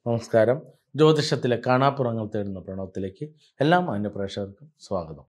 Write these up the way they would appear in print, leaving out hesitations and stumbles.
നമസ്കാരം. ജ്യോതിഷത്തിലെ കാണാപ്പുറങ്ങൾ തേടുന്ന പ്രണവത്തിലേക്ക് എല്ലാ മാന്യപ്രേക്ഷകർക്കും സ്വാഗതം.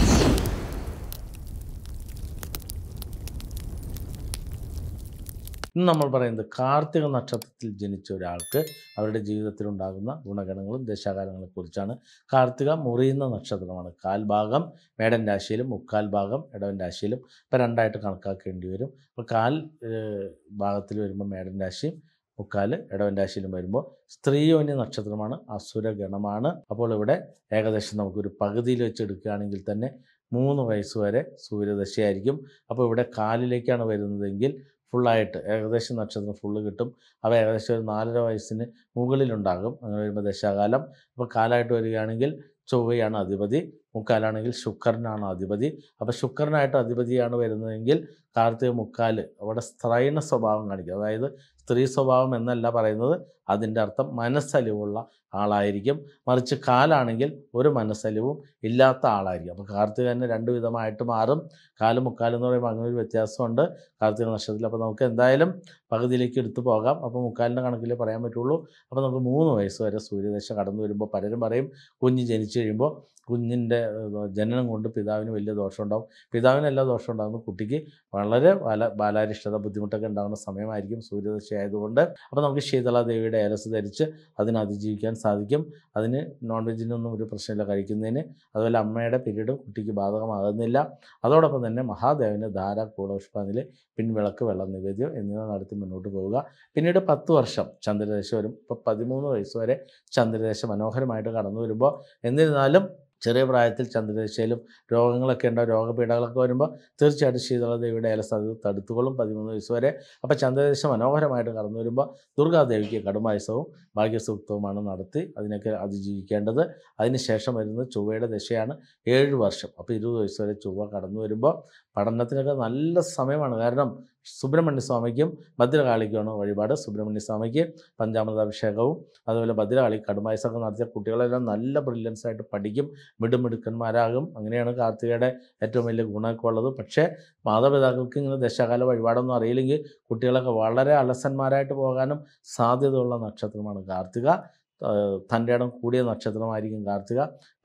ഇന്ന് നമ്മൾ പറയുന്നത് കാർത്തിക നക്ഷത്രത്തിൽ ജനിച്ച ഒരാൾക്ക് അവരുടെ ജീവിതത്തിലുണ്ടാകുന്ന ഗുണഗണങ്ങളും ദശാകാലങ്ങളെക്കുറിച്ചാണ്. കാർത്തിക മുറിയുന്ന നക്ഷത്രമാണ്. കാൽഭാഗം മേടൻ രാശിയിലും മുക്കാൽ ഭാഗം ഇടവൻ രാശിയിലും ഇപ്പോൾ രണ്ടായിട്ട് കണക്കാക്കേണ്ടി വരും. അപ്പോൾ കാൽ ഭാഗത്തിൽ വരുമ്പോൾ മേടൻ രാശിയും മുക്കാൽ ഇടവൻ രാശിയിലും വരുമ്പോൾ സ്ത്രീയോന്യ നക്ഷത്രമാണ്, അസുരഗണമാണ്. അപ്പോൾ ഇവിടെ ഏകദേശം നമുക്കൊരു പകുതിയിൽ വെച്ച് എടുക്കുകയാണെങ്കിൽ തന്നെ 3 വയസ്സ് വരെ സൂര്യദശയായിരിക്കും. അപ്പോൾ ഇവിടെ കാലിലേക്കാണ് വരുന്നതെങ്കിൽ ഫുള്ളായിട്ട് ഏകദേശം നക്ഷത്രം ഫുള്ള് കിട്ടും. അവ ഏകദേശം ഒരു 4.5 വയസ്സിന് മുകളിലുണ്ടാകും. അങ്ങനെ വരുമ്പോൾ ദശാകാലം. അപ്പോൾ കാലായിട്ട് വരികയാണെങ്കിൽ ചൊവ്വയാണ് അധിപതി, മുക്കാലാണെങ്കിൽ ശുക്രനാണ് അധിപതി. അപ്പോൾ ശുക്രനായിട്ട് അധിപതിയാണ് വരുന്നതെങ്കിൽ കാർത്തിക മുക്കാൽ അവിടെ സ്ത്രൈണ സ്വഭാവം കാണിക്കും. അതായത് സ്ത്രീ സ്വഭാവം എന്നല്ല പറയുന്നത്, അതിൻ്റെ അർത്ഥം മനസ്സലിവുള്ള ആളായിരിക്കും. മറിച്ച് കാലാണെങ്കിൽ ഒരു മനസ്സലിവും ഇല്ലാത്ത ആളായിരിക്കും. അപ്പോൾ കാർത്തികന് 2 വിധമായിട്ട് മാറും. കാലും മുക്കാലും എന്ന് പറയുമ്പോൾ അങ്ങനെ ഒരു വ്യത്യാസമുണ്ട് കാർത്തിക നക്ഷത്രത്തിൽ. അപ്പോൾ നമുക്ക് എന്തായാലും പകുതിയിലേക്ക് എടുത്തു പോകാം. അപ്പോൾ മുക്കാലിൻ്റെ കണക്കിലേ പറയാൻ പറ്റുള്ളൂ. അപ്പോൾ നമുക്ക് 3 വയസ്സ് വരെ സൂര്യദശ കടന്നു വരുമ്പോൾ പലരും പറയും കുഞ്ഞ് ജനിച്ചു കഴിയുമ്പോൾ കുഞ്ഞിൻ്റെ ജനനം കൊണ്ട് പിതാവിന് വലിയ ദോഷമുണ്ടാകും. പിതാവിന് എല്ലാ ദോഷം ഉണ്ടാകുന്നു, കുട്ടിക്ക് വളരെ ബാലാരിഷ്ടത ബുദ്ധിമുട്ടൊക്കെ ഉണ്ടാകുന്ന സമയമായിരിക്കും സൂര്യദശ ആയതുകൊണ്ട്. അപ്പോൾ നമുക്ക് ശീതളാദേവിയുടെ ഏലസ് ധരിച്ച് അതിനെ അതിജീവിക്കാൻ സാധിക്കും. അതിന് നോൺ വെജിനൊന്നും ഒരു പ്രശ്നമില്ല കഴിക്കുന്നതിന്. അതുപോലെ അമ്മയുടെ പീരീഡും കുട്ടിക്ക് ബാധകമാകുന്നില്ല. അതോടൊപ്പം തന്നെ മഹാദേവന് ധാര, കൂടപുഷ്പാഞ്ജലി, പിൻവിളക്ക്, വെള്ളം നിവേദ്യം എന്നിവ നടത്തി മുന്നോട്ട് പോവുക. പിന്നീട് 10 വർഷം ചന്ദ്രദശ വരും. ഇപ്പോൾ 13 വയസ്സ് വരെ ചന്ദ്രദശ മനോഹരമായിട്ട് കടന്നു വരുമ്പോൾ, എന്നിരുന്നാലും ചെറിയ പ്രായത്തിൽ ചന്ദ്രദശയിലും രോഗങ്ങളൊക്കെ ഉണ്ടാവും, രോഗപീഠകളൊക്കെ വരുമ്പോൾ തീർച്ചയായിട്ടും ശീതളദേവിയുടെ ഏലസ് അത് തടുത്തുകൊള്ളും 13 വയസ്സ് വരെ. അപ്പോൾ ചന്ദ്രദശ മനോഹരമായിട്ട് കടന്നു വരുമ്പോൾ ദുർഗാദേവിക്ക് കടുമായുസവും ഭാഗ്യസൂക്തവുമാണ് നടത്തി അതിനൊക്കെ അതിജീവിക്കേണ്ടത്. അതിനുശേഷം വരുന്നത് ചൊവ്വയുടെ ദശയാണ്, 7 വർഷം. അപ്പോൾ 20 വയസ്സ് വരെ ചൊവ്വ കടന്നു വരുമ്പോൾ പഠനത്തിനൊക്കെ നല്ല സമയമാണ്. കാരണം സുബ്രഹ്മണ്യ സ്വാമിക്കും ഭദ്രകാളിക്കുമാണ് വഴിപാട്. സുബ്രഹ്മണ്യ സ്വാമിക്ക് പഞ്ചാമൃതാഭിഷേകവും അതുപോലെ ഭദ്രകാളി കടുമായുസൊക്കെ നടത്തിയ കുട്ടികളെല്ലാം നല്ല ബ്രില്യൻസ് ആയിട്ട് പഠിക്കും, മിടുമിടുക്കന്മാരാകും. അങ്ങനെയാണ് കാർത്തികയുടെ ഏറ്റവും വലിയ ഗുണമൊക്കെ ഉള്ളത്. പക്ഷേ മാതാപിതാക്കൾക്ക് ഇങ്ങനെ ദശാകാല വഴിപാടൊന്നും അറിയില്ലെങ്കിൽ കുട്ടികളൊക്കെ വളരെ അലസന്മാരായിട്ട് പോകാനും സാധ്യതയുള്ള നക്ഷത്രമാണ് കാർത്തിക. തൻ്റെ ഇടം കൂടിയ നക്ഷത്രമായിരിക്കും കാർത്തിക.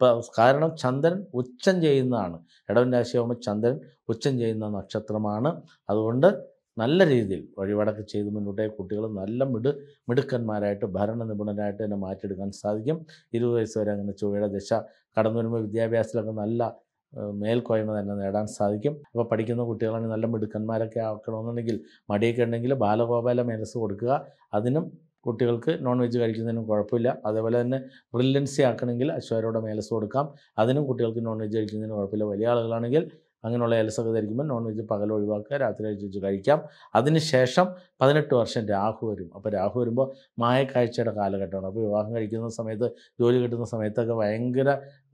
കാരണം ചന്ദ്രൻ ഉച്ചം ചെയ്യുന്നതാണ്. ഇടവൻ രാശിയാകുമ്പോൾ ചന്ദ്രൻ ഉച്ചം ചെയ്യുന്ന നക്ഷത്രമാണ്. അതുകൊണ്ട് നല്ല രീതിയിൽ വഴിപാടൊക്കെ ചെയ്ത് മുന്നോട്ടേ കുട്ടികൾ നല്ല മിടുക്കന്മാരായിട്ട് ഭരണ നിപുണരായിട്ട് തന്നെ മാറ്റിയെടുക്കാൻ സാധിക്കും. 20 വയസ്സ് വരെ അങ്ങനെ ചൊവ്വയുടെ ദശ കടന്നു വരുമ്പോൾ വിദ്യാഭ്യാസത്തിലൊക്കെ നല്ല മേൽക്കോയ്മ തന്നെ നേടാൻ സാധിക്കും. അപ്പോൾ പഠിക്കുന്ന കുട്ടികളാണെങ്കിൽ നല്ല മിടുക്കന്മാരൊക്കെ ആക്കണമെന്നുണ്ടെങ്കിൽ മടിയൊക്കെ ഉണ്ടെങ്കിൽ ബാലഗോപാല മേധസ് കൊടുക്കുക. അതിനും കുട്ടികൾക്ക് നോൺ വെജ് കഴിക്കുന്നതിനും കുഴപ്പമില്ല. അതേപോലെ തന്നെ ബ്രില്യൻസി ആക്കണമെങ്കിൽ അശ്വരോടെ മേലസ് കൊടുക്കാം. അതിനും കുട്ടികൾക്ക് നോൺ വെജ് കഴിക്കുന്നതിന് കുഴപ്പമില്ല. വലിയ ആളുകളാണെങ്കിൽ അങ്ങനെയുള്ള ഏലസൊക്കെ ധരിക്കുമ്പോൾ നോൺ വെജ് പകൽ ഒഴിവാക്കുക, രാത്രി കഴിച്ച് കഴിക്കാം. അതിനുശേഷം 18 വർഷം രാഹു വരും. അപ്പോൾ രാഹു വരുമ്പോൾ മായക്കാഴ്ചയുടെ കാലഘട്ടമാണ്. അപ്പോൾ വിവാഹം കഴിക്കുന്ന സമയത്ത്, ജോലി കിട്ടുന്ന സമയത്തൊക്കെ ഭയങ്കര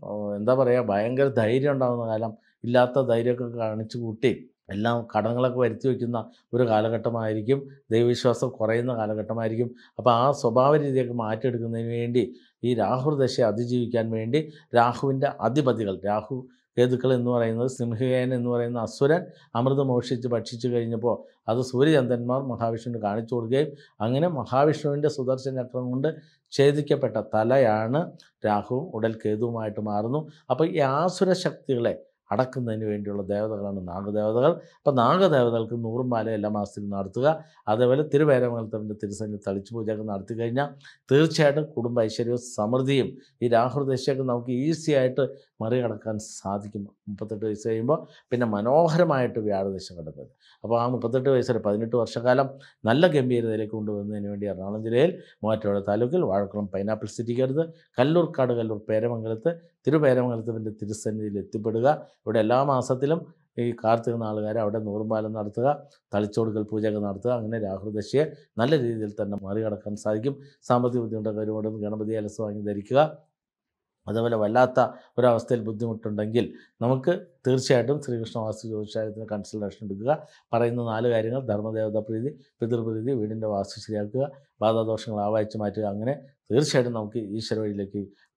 ഭയങ്കര ധൈര്യം ഉണ്ടാകുന്ന കാലം. ഇല്ലാത്ത ധൈര്യമൊക്കെ കാണിച്ചു കൂട്ടി എല്ലാം കടങ്ങളൊക്കെ വരുത്തി വയ്ക്കുന്ന ഒരു കാലഘട്ടമായിരിക്കും. ദൈവവിശ്വാസം കുറയുന്ന കാലഘട്ടമായിരിക്കും. അപ്പോൾ ആ സ്വഭാവ രീതിയൊക്കെ മാറ്റിയെടുക്കുന്നതിന് വേണ്ടി ഈ രാഹുദശയെ അതിജീവിക്കാൻ വേണ്ടി രാഹുവിൻ്റെ അധിപതികൾ, രാഹു കേതുക്കൾ എന്ന് പറയുന്നത്, സിംഹകേൻ എന്ന് പറയുന്ന അസുരൻ അമൃതം മോഷിച്ച് ഭക്ഷിച്ചു കഴിഞ്ഞപ്പോൾ അത് സൂര്യചന്ദ്രന്മാർ മഹാവിഷ്ണുവിന് കാണിച്ചു കൊടുക്കുകയും അങ്ങനെ മഹാവിഷ്ണുവിൻ്റെ സുദർശന ചക്രം കൊണ്ട് ഛേദിക്കപ്പെട്ട തലയാണ് രാഹുവും ഉടൽ കേതുവുമായിട്ട് മാറുന്നു. അപ്പോൾ ഈ ആസുര ശക്തികളെ അടക്കുന്നതിന് വേണ്ടിയുള്ള ദേവതകളാണ് നാഗദേവതകൾ. അപ്പോൾ നാഗദേവതകൾക്ക് 100 മാല എല്ലാ മാസത്തിലും നടത്തുക. അതേപോലെ തിരുവേരമംഗലത്തിൻ്റെ തിരുസന്നിധി തളിച്ചു പൂജയൊക്കെ നടത്തി കഴിഞ്ഞാൽ തീർച്ചയായിട്ടും കുടുംബ ഐശ്വര്യവും സമൃദ്ധിയും ഈ രാഹുദശയൊക്കെ നമുക്ക് ഈസി ആയിട്ട് മറികടക്കാൻ സാധിക്കും. 38 വയസ്സ് കഴിയുമ്പോൾ പിന്നെ മനോഹരമായിട്ട് വ്യാഴദശ കിടക്കുന്നത്. അപ്പോൾ ആ 38 വയസ്സ് വരെ 18 വർഷക്കാലം നല്ല ഗംഭീരതയിലേക്ക് കൊണ്ടുവരുന്നതിന് വേണ്ടി എറണാകുളം ജില്ലയിൽ മൂവാറ്റുപുഴ താലൂക്കിൽ വാഴക്കുളം പൈനാപ്പിൾ സിറ്റിക്കടുത്ത് കല്ലൂർക്കാട് കല്ലൂർ പേരമംഗലത്ത് തിരുപേരമംഗലത്തിൻ്റെ തിരുസന്നിധിയിൽ എത്തിപ്പെടുക. ഇവിടെ എല്ലാ മാസത്തിലും ഈ കാർത്തിക നാളുകാരെ അവിടെ 100 മാല നടത്തുക, തളിച്ചുകൊടുക്കൽ പൂജയൊക്കെ നടത്തുക. അങ്ങനെ രാഹുദശയെ നല്ല രീതിയിൽ തന്നെ മറികടക്കാൻ സാധിക്കും. സാമ്പത്തിക ബുദ്ധിമുട്ടൊക്കെ ഒരുപാട് ഗണപതി ഏലസ് വാങ്ങി ധരിക്കുക. അതുപോലെ വല്ലാത്ത ഒരവസ്ഥയിൽ ബുദ്ധിമുട്ടുണ്ടെങ്കിൽ നമുക്ക് തീർച്ചയായിട്ടും ശ്രീകൃഷ്ണ വാസ്തു ജ്യോതിഷാലയത്തിന് കൺസൾട്ടേഷൻ എടുക്കുക. പറയുന്ന 4 കാര്യങ്ങൾ: ധർമ്മദേവതാ പ്രീതി, പിതൃപ്രീതി, വീടിൻ്റെ വാസ്തു ശരിയാക്കുക, ബാധാദോഷങ്ങൾ ആവാഹിച്ച് മാറ്റുക. അങ്ങനെ തീർച്ചയായിട്ടും നമുക്ക് ഈശ്വര വഴിയിലേക്ക്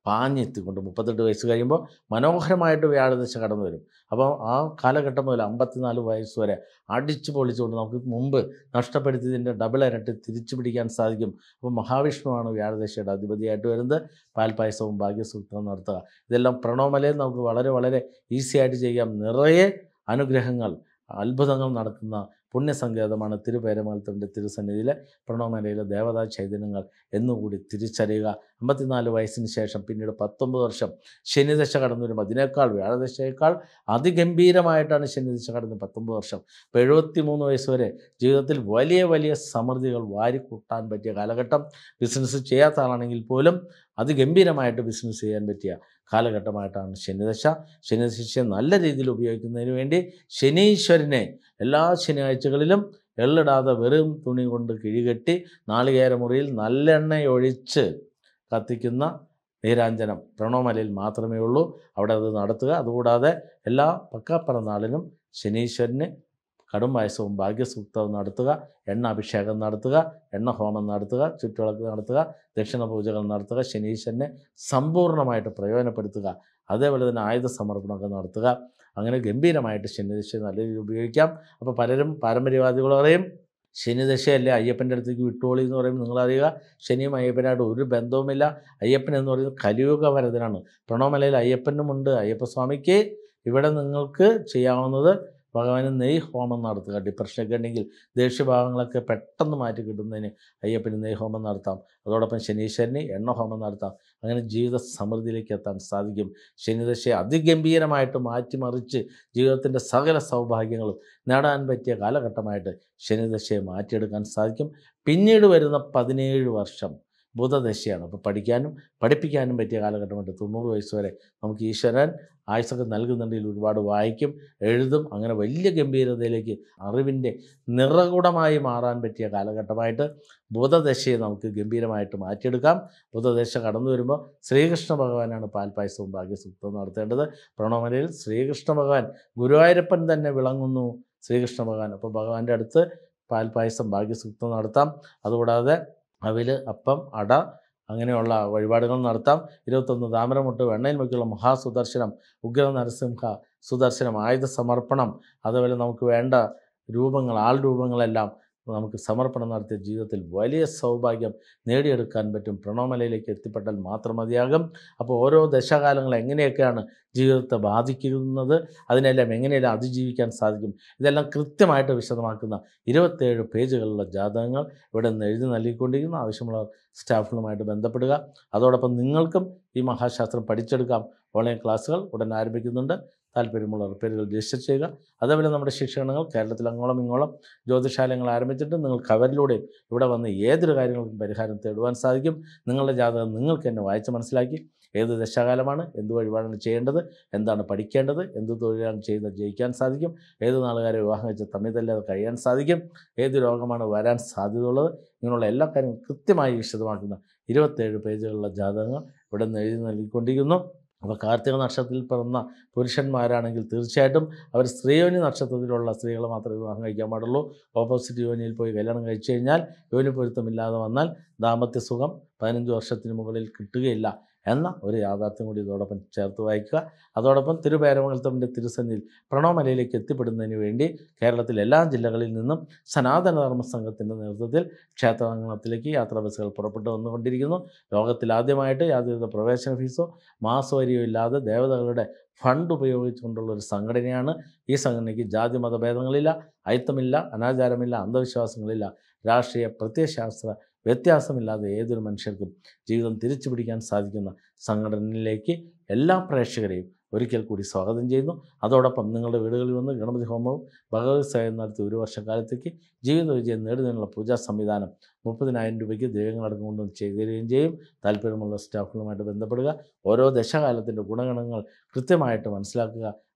പാഞ്ഞെത്തിക്കൊണ്ട് 38 വയസ്സ് കഴിയുമ്പോൾ മനോഹരമായിട്ട് വ്യാഴദശ കടന്നു വരും. അപ്പോൾ ആ കാലഘട്ടം മുതൽ 54 വയസ്സ് വരെ അടിച്ചു പൊളിച്ചുകൊണ്ട് നമുക്ക് മുമ്പ് നഷ്ടപ്പെടുത്തിയതിൻ്റെ ഡബിൾ ഇരട്ടി തിരിച്ചു പിടിക്കാൻ സാധിക്കും. അപ്പോൾ മഹാവിഷ്ണുവാണ് വ്യാഴദശയുടെ അധിപതിയായിട്ട് വരുന്നത്. പാൽപ്പായസവും ഭാഗ്യസൂക്തവും നടത്തുക, ഇതെല്ലാം പ്രണവമലയിൽ നമുക്ക് വളരെ വളരെ ഈസി ആയിട്ട് ചെയ്യാം. നിറയെ അനുഗ്രഹങ്ങൾ അത്ഭുതങ്ങൾ നടക്കുന്ന പുണ്യസങ്കേതമാണ് തിരുപേരമംഗലത്തിൻ്റെ തിരുസന്നിധിയിലെ പ്രണവമലയിലെ ദേവതാ ചൈതന്യങ്ങൾ എന്നുകൂടി തിരിച്ചറിയുക. 54 വയസ്സിന് ശേഷം പിന്നീട് 19 വർഷം ശനിദശ കടന്നു വരുമ്പോൾ അതിനേക്കാൾ വ്യാഴദശയേക്കാൾ അതിഗംഭീരമായിട്ടാണ് ശനിദശ കടന്ന് 19 വർഷം. ഇപ്പോൾ 73 വയസ്സ് വരെ ജീവിതത്തിൽ വലിയ വലിയ സമൃദ്ധികൾ വാരിക്കൂട്ടാൻ പറ്റിയ കാലഘട്ടം. ബിസിനസ് ചെയ്യാത്ത ആളാണെങ്കിൽ പോലും അതിഗംഭീരമായിട്ട് ബിസിനസ് ചെയ്യാൻ പറ്റിയ കാലഘട്ടമായിട്ടാണ് ശനിദശ. ശനിദശയെ നല്ല രീതിയിൽ ഉപയോഗിക്കുന്നതിന് വേണ്ടി ശനീശ്വരനെ എല്ലാ ശനിയാഴ്ചകളിലും എള്ളിടാതെ വെറും തുണി കൊണ്ട് കിഴികെട്ടി നാളികേര മുറിയിൽ നല്ലെണ്ണയൊഴിച്ച് കത്തിക്കുന്ന നീരാഞ്ജനം പ്രണവമലയിൽ മാത്രമേ ഉള്ളൂ. അവിടെ അത് നടത്തുക. അതുകൂടാതെ എല്ലാ പക്കാപ്പിറന്നാളിനും ശനീശ്വരന് കടും പായസവും ഭാഗ്യസൂക്തവും നടത്തുക, എണ്ണ അഭിഷേകം നടത്തുക, എണ്ണ ഹോമം നടത്തുക, ചുറ്റുവിളക്ക് നടത്തുക, ദക്ഷിണ പൂജകൾ നടത്തുക, ശനീശ്വരനെ സമ്പൂർണ്ണമായിട്ട് പ്രയോജനപ്പെടുത്തുക. അതേപോലെ തന്നെ ആയുധ സമർപ്പണമൊക്കെ നടത്തുക. അങ്ങനെ ഗംഭീരമായിട്ട് ശനിദശ നല്ല രീതിയിൽ ഉപയോഗിക്കാം. അപ്പോൾ പലരും പാരമ്പര്യവാദികൾ പറയും ശനിദശയല്ലേ അയ്യപ്പൻ്റെ അടുത്തേക്ക് വിട്ടുപോളി എന്ന് പറയുമ്പോൾ നിങ്ങളറിയുക, ശനിയും അയ്യപ്പനായിട്ട് ഒരു ബന്ധവുമില്ല. അയ്യപ്പൻ എന്ന് പറയുന്നത് കലിയുഗ വരദനാണ്. പ്രണവമലയിൽ അയ്യപ്പനുമുണ്ട്. അയ്യപ്പസ്വാമിക്ക് ഇവിടെ നിങ്ങൾക്ക് ചെയ്യാവുന്നത് ഭഗവാന് നെയ് ഹോമം നടത്തുക. ഡിപ്രഷനൊക്കെ ഉണ്ടെങ്കിൽ ദേഷ്യഭാവങ്ങളൊക്കെ പെട്ടെന്ന് മാറ്റി കിട്ടുന്നതിന് അയ്യപ്പന് നെയ് ഹോമം നടത്താം. അതോടൊപ്പം ശനീശ്വരന് എണ്ണ ഹോമം നടത്താം. അങ്ങനെ ജീവിത സമൃദ്ധിയിലേക്ക് എത്താൻ സാധിക്കും. ശനിദശയെ അതിഗംഭീരമായിട്ട് മാറ്റിമറിച്ച് ജീവിതത്തിൻ്റെ സകല സൗഭാഗ്യങ്ങളും നേടാൻ പറ്റിയ കാലഘട്ടമായിട്ട് ശനിദശയെ മാറ്റിയെടുക്കാൻ സാധിക്കും. പിന്നീട് വരുന്ന 17 വർഷം ബുധദശയാണ്. അപ്പോൾ പഠിക്കാനും പഠിപ്പിക്കാനും പറ്റിയ കാലഘട്ടമായിട്ട് 90 വയസ്സ് വരെ നമുക്ക് ഈശ്വരൻ ആയുസ്സൊക്കെ നൽകുന്നുണ്ടെങ്കിൽ ഒരുപാട് വായിക്കും, എഴുതും. അങ്ങനെ വലിയ ഗംഭീരതയിലേക്ക് അറിവിൻ്റെ നിറകുടമായി മാറാൻ പറ്റിയ കാലഘട്ടമായിട്ട് ബുധദശയെ നമുക്ക് ഗംഭീരമായിട്ട് മാറ്റിയെടുക്കാം. ബുധദശ കടന്നു വരുമ്പോൾ ശ്രീകൃഷ്ണ ഭഗവാനാണ് പാൽപ്പായസവും ഭാഗ്യസൂക്തവും നടത്തേണ്ടത്. പ്രണവമലയിൽ ശ്രീകൃഷ്ണ ഭഗവാൻ ഗുരുവായൂരപ്പൻ തന്നെ വിളങ്ങുന്നു ശ്രീകൃഷ്ണ ഭഗവാൻ. അപ്പോൾ ഭഗവാന്റെ അടുത്ത് പാൽപ്പായസം ഭാഗ്യസൂക്തം നടത്താം. അതുകൂടാതെ അവിൽ, അപ്പം, അട അങ്ങനെയുള്ള വഴിപാടുകൾ നടത്താം. 21 താമരമുട്ട് വെണ്ണയിൽ മുക്കിയുള്ള മഹാസുദർശനം, ഉഗ്ര നരസിംഹ സുദർശനം, ആയുധ സമർപ്പണം, അതുപോലെ നമുക്ക് വേണ്ട രൂപങ്ങൾ ആൾ രൂപങ്ങളെല്ലാം നമുക്ക് സമർപ്പണം നടത്തിയ ജീവിതത്തിൽ വലിയ സൗഭാഗ്യം നേടിയെടുക്കാൻ പറ്റും. പ്രണവമലയിലേക്ക് എത്തിപ്പെട്ടാൽ മാത്രം മതിയാകും. അപ്പോൾ ഓരോ ദശകാലങ്ങൾ എങ്ങനെയൊക്കെയാണ് ജീവിതത്തെ ബാധിക്കുന്നത്, അതിനെല്ലാം എങ്ങനെയെല്ലാം അതിജീവിക്കാൻ സാധിക്കും, ഇതെല്ലാം കൃത്യമായിട്ട് വിശദമാക്കുന്ന 27 പേജുകളുള്ള ജാതകങ്ങൾ ഇവിടെ നിന്ന് എഴുതി നൽകിക്കൊണ്ടിരിക്കുന്ന ആവശ്യമുള്ള സ്റ്റാഫുകളുമായിട്ട് ബന്ധപ്പെടുക. അതോടൊപ്പം നിങ്ങൾക്കും ഈ മഹാശാസ്ത്രം പഠിച്ചെടുക്കാം. ഓൺലൈൻ ക്ലാസ്സുകൾ ഉടൻ ആരംഭിക്കുന്നുണ്ട്. താല്പര്യമുള്ളവർ പേരുകൾ രജിസ്റ്റർ ചെയ്യുക. അതേപോലെ നമ്മുടെ ശിക്ഷണങ്ങൾ കേരളത്തിൽ അങ്ങോളം ഇങ്ങോളം ജ്യോതിഷാലയങ്ങൾ ആരംഭിച്ചിട്ട് നിങ്ങൾക്ക് അവരിലൂടെ ഇവിടെ വന്ന് ഏതൊരു കാര്യങ്ങൾക്കും പരിഹാരം തേടുവാൻ സാധിക്കും. നിങ്ങളുടെ ജാതകം നിങ്ങൾക്ക് തന്നെ വായിച്ച് മനസ്സിലാക്കി ഏത് ദശാകാലമാണ്, എന്ത് വഴിപാടാണ് ചെയ്യേണ്ടത്, എന്താണ് പഠിക്കേണ്ടത്, എന്ത് തൊഴിലാണ് ചെയ്യുന്നത് ജയിക്കാൻ സാധിക്കും, ഏത് നാളുകാരെ വിവാഹം വെച്ച് തമ്മിതല്ലാതെ കഴിയാൻ സാധിക്കും, ഏത് രോഗമാണ് വരാൻ സാധ്യതയുള്ളത്, ഇങ്ങനെയുള്ള എല്ലാ കാര്യങ്ങളും കൃത്യമായി വിശദമാക്കുന്ന 27 പേജുകളുള്ള ജാതകങ്ങൾ ഇവിടെ നിന്ന് എഴുതി നൽകിക്കൊണ്ടിരിക്കുന്നു. അപ്പോൾ കാർത്തിക നക്ഷത്രത്തിൽ പിറന്ന പുരുഷന്മാരാണെങ്കിൽ തീർച്ചയായിട്ടും അവർ സ്ത്രീയോനി നക്ഷത്രത്തിലുള്ള സ്ത്രീകൾ മാത്രമേ വിവാഹം കഴിക്കാൻ പാടുള്ളൂ. ഓപ്പോസിറ്റ് യോനിയിൽ പോയി കല്യാണം കഴിച്ചു കഴിഞ്ഞാൽ യോനി പൊരുത്തമില്ലാതെ വന്നാൽ ദാമ്പത്യ സുഖം 15 വർഷത്തിന് മുകളിൽ കിട്ടുകയില്ല എന്ന ഒരു യാഥാർത്ഥ്യം കൂടി ഇതോടൊപ്പം ചേർത്ത് വായിക്കുക. അതോടൊപ്പം തിരുപേരമംഗലത്തിൻ്റെ തിരുസന്നിധിയിൽ പ്രണവമലയിലേക്ക് എത്തിപ്പെടുന്നതിന് വേണ്ടി കേരളത്തിലെ എല്ലാ ജില്ലകളിൽ നിന്നും സനാതനധർമ്മ സംഘത്തിൻ്റെ നേതൃത്വത്തിൽ ക്ഷേത്രാങ്കണത്തിലേക്ക് യാത്രാ ബസ്സുകൾ പുറപ്പെട്ടു വന്നുകൊണ്ടിരിക്കുന്നു. ലോകത്തിലാദ്യമായിട്ട് യാതൊരു പ്രവേശന ഫീസോ മാസവരിയോ ഇല്ലാതെ ദേവതകളുടെ ഫണ്ട് ഉപയോഗിച്ചുകൊണ്ടുള്ള ഒരു സംഘടനയാണ്. ഈ സംഘടനയ്ക്ക് ജാതി മതഭേദങ്ങളില്ല, അയിത്തമില്ല, അനാചാരമില്ല, അന്ധവിശ്വാസങ്ങളില്ല, രാഷ്ട്രീയ പ്രത്യയശാസ്ത്ര വ്യത്യാസമില്ലാതെ ഏതൊരു മനുഷ്യർക്കും ജീവിതം തിരിച്ചു പിടിക്കാൻ സാധിക്കുന്ന സംഘടനയിലേക്ക് എല്ലാ പ്രേക്ഷകരെയും ഒരിക്കൽ കൂടി സ്വാഗതം ചെയ്യുന്നു. അതോടൊപ്പം നിങ്ങളുടെ വീടുകളിൽ വന്ന് ഗണപതി ഹോമവും ഭഗവത് സേവനം നടത്തി 1 വർഷക്കാലത്തേക്ക് ജീവിത വിജയം നേടുന്നതിനുള്ള പൂജാ സംവിധാനം 30,000 രൂപയ്ക്ക് ദ്രവ്യങ്ങളടക്കം കൊണ്ടും ചെയ്തുതരികയും ചെയ്യും. താല്പര്യമുള്ള സ്റ്റാഫുകളുമായിട്ട് ബന്ധപ്പെടുക. ഓരോ ദശകാലത്തിൻ്റെ ഗുണഗണങ്ങൾ കൃത്യമായിട്ട് മനസ്സിലാക്കുക.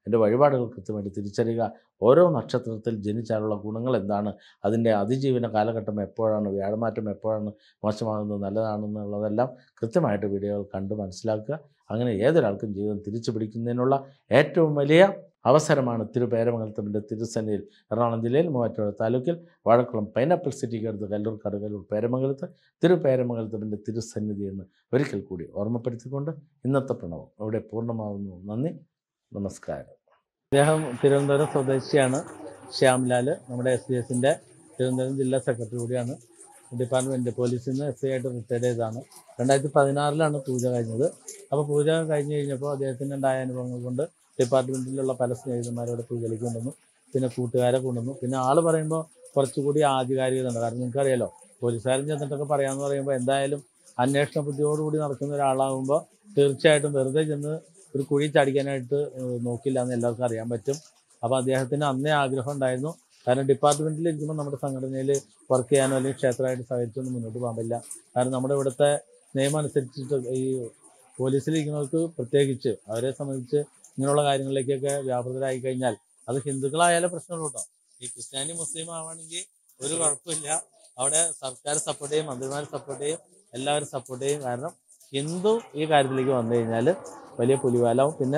എൻ്റെ വഴിപാടുകൾ കൃത്യമായിട്ട് തിരിച്ചറിയുക. ഓരോ നക്ഷത്രത്തിൽ ജനിച്ചാലുള്ള ഗുണങ്ങൾ എന്താണ്, അതിൻ്റെ അതിജീവന കാലഘട്ടം എപ്പോഴാണ്, വ്യാഴമാറ്റം എപ്പോഴാണ് മോശമാകുന്നത്, നല്ലതാണെന്നുള്ളതെല്ലാം കൃത്യമായിട്ട് വീഡിയോകൾ കണ്ട് മനസ്സിലാക്കുക. അങ്ങനെ ഏതൊരാൾക്കും ജീവിതം തിരിച്ചു പിടിക്കുന്നതിനുള്ള ഏറ്റവും വലിയ അവസരമാണ് തിരുപേരമംഗലത്തിൻ്റെ തിരുസന്നിധിയിൽ. എറണാകുളം ജില്ലയിൽ മൂവാറ്റുപുഴ താലൂക്കിൽ വാഴക്കുളം പൈനാപ്പിൾ സിറ്റിക്ക് അടുത്ത് കല്ലൂർക്കാട് കല്ലൂർ പേരമംഗലത്ത് തിരുപേരമംഗലത്തിൻ്റെ തിരുസന്നിധി എന്ന് ഒരിക്കൽ കൂടി ഓർമ്മപ്പെടുത്തിക്കൊണ്ട് ഇന്നത്തെ പ്രണവം ഇവിടെ പൂർണ്ണമാവുന്നു. നന്ദി, നമസ്കാരം. അദ്ദേഹം തിരുവനന്തപുരം സ്വദേശിയാണ്. ശ്യാംലാൽ നമ്മുടെ SDS-ൻ്റെ തിരുവനന്തപുരം ജില്ലാ സെക്രട്ടറി കൂടിയാണ്. ഡിപ്പാർട്ട്മെൻറ്റ് പോലീസിൽ നിന്ന് SI ആയിട്ട് റിട്ടയർഡ് ചെയ്തതാണ്. 2016 പൂജ കഴിഞ്ഞത്. അപ്പോൾ പൂജ കഴിഞ്ഞ് കഴിഞ്ഞപ്പോൾ അദ്ദേഹത്തിന് ഉണ്ടായ അനുഭവങ്ങൾ കൊണ്ട് ഡിപ്പാർട്ട്മെൻറ്റിലുള്ള പല സ്നേഹിതന്മാരോട് പൂജയിലേക്ക് കൊണ്ടുവന്നു. പിന്നെ കൂട്ടുകാരെ കൊണ്ടുവന്നു. പിന്നെ ആൾ പറയുമ്പോൾ കുറച്ചുകൂടി ആധികാരികത ഉണ്ട്. കാരണം നിങ്ങൾക്കറിയാലോ, പോലീസുകാരൻ ചെന്നിട്ടൊക്കെ പറയാമെന്ന് പറയുമ്പോൾ എന്തായാലും അന്വേഷണ ബുദ്ധിയോടുകൂടി നടക്കുന്ന ഒരാളാകുമ്പോൾ തീർച്ചയായിട്ടും വെറുതെ ചെന്ന് ഒരു കുഴി ചാടിക്കാനായിട്ട് നോക്കില്ല എന്ന് എല്ലാവർക്കും അറിയാൻ പറ്റും. അപ്പോൾ അദ്ദേഹത്തിന് അന്നേ ആഗ്രഹം ഉണ്ടായിരുന്നു. കാരണം ഡിപ്പാർട്ട്മെൻറ്റിൽ ഇരിക്കുമ്പോൾ നമ്മുടെ സംഘടനയിൽ വർക്ക് ചെയ്യാനോ അല്ലെങ്കിൽ ക്ഷേത്രമായിട്ട് സഹകരിച്ചൊന്നും മുന്നോട്ട് പോകാൻ പറ്റില്ല. കാരണം നമ്മുടെ ഇവിടുത്തെ നിയമം അനുസരിച്ചിട്ട് ഈ പോലീസിലിരിക്കുന്നവർക്ക് പ്രത്യേകിച്ച് അവരെ സംബന്ധിച്ച് ഇങ്ങനെയുള്ള കാര്യങ്ങളിലേക്കൊക്കെ വ്യാപൃതരായി കഴിഞ്ഞാൽ അത് ഹിന്ദുക്കളായാലും പ്രശ്നമുള്ളൂ കേട്ടോ. ഈ ക്രിസ്ത്യാനി മുസ്ലിം ആവുകയാണെങ്കിൽ ഒരു കുഴപ്പമില്ല. അവിടെ സർക്കാർ സപ്പോർട്ട് ചെയ്യും, മന്ത്രിമാർ സപ്പോർട്ട് ചെയ്യും, എല്ലാവരും സപ്പോർട്ട് ചെയ്യും. കാരണം ഹിന്ദു ഈ കാര്യത്തിലേക്ക് വന്നു കഴിഞ്ഞാൽ വലിയ പുലിവാലാവും. പിന്നെ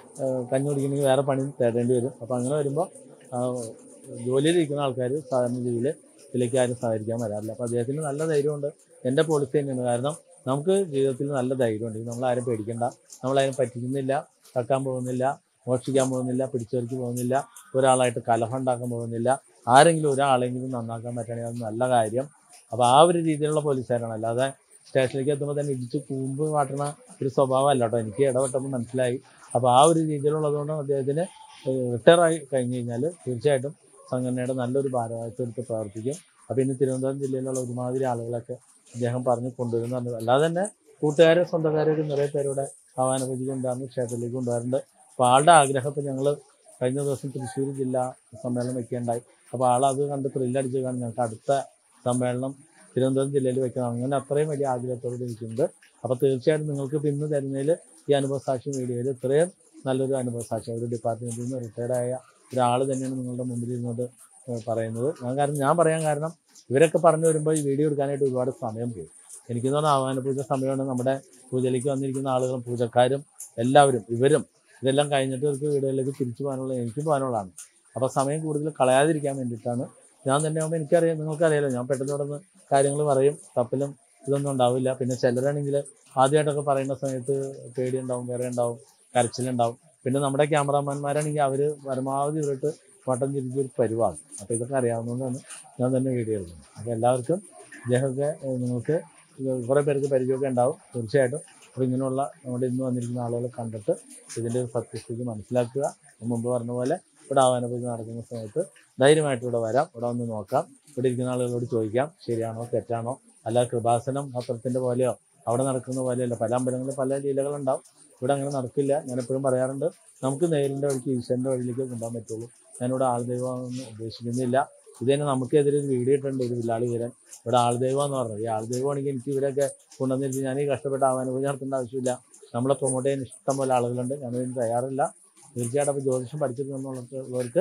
കഞ്ഞി കുടിക്കണമെങ്കിൽ വേറെ പണി തേടേണ്ടി വരും. അപ്പോൾ അങ്ങനെ വരുമ്പോൾ ജോലിയിലിരിക്കുന്ന ആൾക്കാർ സാധാരണ രീതിയിൽ ഇതിലേക്ക് ആരും സഹകരിക്കാൻ വരാറില്ല. അപ്പോൾ അദ്ദേഹത്തിന് നല്ല ധൈര്യമുണ്ട്. എൻ്റെ പോളിസി തന്നെയാണ്. കാരണം നമുക്ക് ജീവിതത്തിൽ നല്ല ധൈര്യമുണ്ട്. നമ്മളാരും പേടിക്കേണ്ട, നമ്മളാരും പറ്റിക്കുന്നില്ല, കക്കാൻ പോകുന്നില്ല, മോഷ്ടിക്കാൻ പോകുന്നില്ല, പിടിച്ചെറിക്ക് പോകുന്നില്ല, ഒരാളായിട്ട് കലഹം ഉണ്ടാക്കാൻ പോകുന്നില്ല. ആരെങ്കിലും ഒരാളെങ്കിലും നന്നാക്കാൻ പറ്റുകയാണെങ്കിൽ അത് നല്ല കാര്യം. അപ്പോൾ ആ ഒരു രീതിയിലുള്ള പോലീസുകാരാണ്. അല്ലാതെ സ്റ്റേഷനിലേക്ക് എത്തുമ്പോൾ തന്നെ ഇടിച്ച് കൂമ്പ് കാട്ടുന്ന ഒരു സ്വഭാവം അല്ല കേട്ടോ. എനിക്ക് ഇടപെട്ടപ്പോൾ മനസ്സിലായി. അപ്പോൾ ആ ഒരു രീതിയിലുള്ളതുകൊണ്ട് അദ്ദേഹത്തിന് റിട്ടയറായി കഴിഞ്ഞ് കഴിഞ്ഞാൽ തീർച്ചയായിട്ടും സംഘടനയുടെ നല്ലൊരു ഭാരവാഹിത്വം എടുത്ത് പ്രവർത്തിക്കും. അപ്പോൾ ഇന്ന് തിരുവനന്തപുരം ജില്ലയിലുള്ള ഒരുമാതിരി ആളുകളൊക്കെ അദ്ദേഹം പറഞ്ഞ് കൊണ്ടുവരുന്നുണ്ട്. അല്ലാതെ തന്നെ കൂട്ടുകാരും സ്വന്തക്കാരൊക്കെ നിറയെ പേരുടെ ആഹ്വാന പൂജയ്ക്ക് ഉണ്ടാകുന്ന ക്ഷേത്രത്തിലേക്ക് കൊണ്ടുവരുന്നുണ്ട്. അപ്പോൾ ആളുടെ ആഗ്രഹം ഇപ്പോൾ ഞങ്ങൾ കഴിഞ്ഞ ദിവസം തൃശ്ശൂർ ജില്ലാ സമ്മേളനം വയ്ക്കുകയുണ്ടായി. അപ്പോൾ ആളത് കണ്ട് ത്രില്ലടിച്ച് കാണും ഞങ്ങൾക്ക് അടുത്ത സമ്മേളനം തിരുവനന്തപുരം ജില്ലയിൽ വെക്കണം. അങ്ങനെ അത്രയും വലിയ ആഗ്രഹത്തോടെ ഇരിക്കുന്നുണ്ട്. അപ്പോൾ തീർച്ചയായിട്ടും നിങ്ങൾക്ക് ഇന്ന് തരുന്നതിൽ ഈ അനുഭവസാക്ഷി വീഡിയോയിൽ ഇത്രയും നല്ലൊരു അനുഭവസാക്ഷി ഒരു ഡിപ്പാർട്ട്മെൻറ്റിൽ നിന്ന് റിട്ടയർഡായ ഒരാൾ തന്നെയാണ് നിങ്ങളുടെ മുമ്പിൽ ഇരുന്നത് പറയുന്നത്. ഞാൻ പറയാൻ കാരണം ഇവരൊക്കെ പറഞ്ഞു വരുമ്പോൾ ഈ വീഡിയോ എടുക്കാനായിട്ട് ഒരുപാട് സമയം പോകും. എനിക്ക് തോന്നുന്നു ആഹ്വാന പൂജ സമയമാണ്. നമ്മുടെ പൂജയിലേക്ക് വന്നിരിക്കുന്ന ആളുകളും പൂജക്കാരും എല്ലാവരും ഇവരും ഇതെല്ലാം കഴിഞ്ഞിട്ട് ഇവർക്ക് വീടുകളിലേക്ക് തിരിച്ചു പോകാനുള്ള എനിക്കും പോകാനുള്ളതാണ്. അപ്പോൾ സമയം കൂടുതൽ കളയാതിരിക്കാൻ വേണ്ടിയിട്ടാണ്. ഞാൻ തന്നെ ആകുമ്പോൾ എനിക്കറിയാം, നിങ്ങൾക്കറിയാലോ, ഞാൻ പെട്ടെന്ന് തുടർന്ന് കാര്യങ്ങൾ പറയും. തപ്പലും ഇതൊന്നും ഉണ്ടാവില്ല. പിന്നെ ചിലരാണെങ്കിൽ ആദ്യമായിട്ടൊക്കെ പറയുന്ന സമയത്ത് പേടിയുണ്ടാവും, വേറെ ഉണ്ടാവും, കരച്ചിലുണ്ടാവും. പിന്നെ നമ്മുടെ ക്യാമറാമാന്മാരാണെങ്കിൽ അവർ പരമാവധി ഇവരിട്ട് വട്ടം തിരിച്ചൊരു പരിവാകും. അപ്പോൾ ഇതൊക്കെ അറിയാവുന്നതുകൊണ്ടാണ് ഞാൻ തന്നെ വീഡിയോ എടുക്കുന്നത്. അപ്പോൾ എല്ലാവർക്കും ഇദ്ദേഹമൊക്കെ നിങ്ങൾക്ക് കുറേ പേർക്ക് പരിചയമൊക്കെ ഉണ്ടാവും തീർച്ചയായിട്ടും. അപ്പോൾ ഇങ്ങനെയുള്ള നമ്മുടെ ഇന്ന് വന്നിരിക്കുന്ന ആളുകളെ കണ്ടിട്ട് ഇതിൻ്റെ ഒരു സത്യസ്ഥിതി മനസ്സിലാക്കുക. മുമ്പ് പറഞ്ഞ പോലെ ഇവിടെ ആഹ്വാന പൂജ നടക്കുന്ന സമയത്ത് ധൈര്യമായിട്ട് ഇവിടെ വരാം, ഇവിടെ വന്ന് നോക്കാം, ഇവിടെ ഇരിക്കുന്ന ആളുകളോട് ചോദിക്കാം ശരിയാണോ തെറ്റാണോ. അല്ലാതെ കൃപാസനം പത്രത്തിൻ്റെ പോലെയോ അവിടെ നടക്കുന്ന പോലെയല്ല. പല അമ്പലങ്ങളിൽ പല ലീലകളുണ്ടാവും. ഇവിടെ അങ്ങനെ നടക്കില്ല. ഞാനെപ്പോഴും പറയാറുണ്ട്, നമുക്ക് നേരിൻ്റെ വഴിക്ക് ഈശ്വരൻ്റെ വഴിയിലേക്ക് കൊണ്ടുപോകാൻ പറ്റുള്ളൂ. ഞാനിവിടെ ആൾദൈവമൊന്നും ഉദ്ദേശിക്കുന്നില്ല. ഇത് തന്നെ നമുക്കെതിരെ ഒരു വീഡിയോ ഇട്ടുണ്ട്, ഒരു വില്ലാളി വീരൻ ഇവിടെ ആൾദൈവം എന്ന് പറഞ്ഞത്. ഈ ആൾദൈവമാണെങ്കിൽ എനിക്ക് ഇവരൊക്കെ കൊണ്ടുവന്നിട്ട് ഞാൻ ഈ കഷ്ടപ്പെട്ട് ആഹ്വാന പൂജ നടത്തേണ്ട ആവശ്യമില്ല. നമ്മളെ പ്രൊമോട്ട് ചെയ്യാൻ ഇഷ്ടം പോലെ ആളുകളുണ്ട്. ഞാനതിന് തയ്യാറില്ല. തീർച്ചയായിട്ടും അപ്പോൾ ജ്യോതിഷം പഠിച്ചിട്ടുള്ളവർക്ക്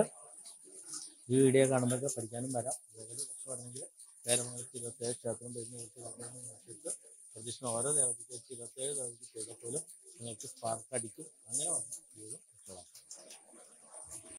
ഈ വീഡിയോ കാണുമ്പോഴൊക്കെ പഠിക്കാനും വരാം. അതേപോലെ രക്ഷപ്പെടണമെങ്കിൽ പേരമംഗലത്ത് 27 ക്ഷേത്രം വരുന്ന നോക്കിയിട്ട് പ്രദക്ഷിണം ഓരോ ദേവതയ്ക്ക് 27 ദേവതയ്ക്ക് ചെയ്താൽ പോലും നിങ്ങൾക്ക് സ്പാർക്ക് അടിക്കും. അങ്ങനെ വന്നു